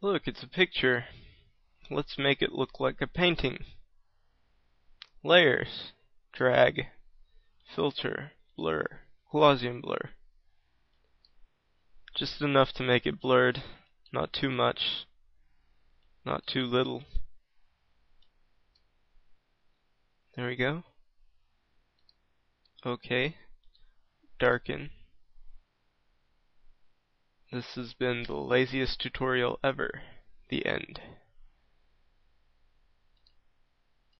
Look, it's a picture. Let's make it look like a painting. Layers. Drag. Filter. Blur. Gaussian blur. Just enough to make it blurred. Not too much. Not too little. There we go. Okay. Darken. This has been the laziest tutorial ever. The end.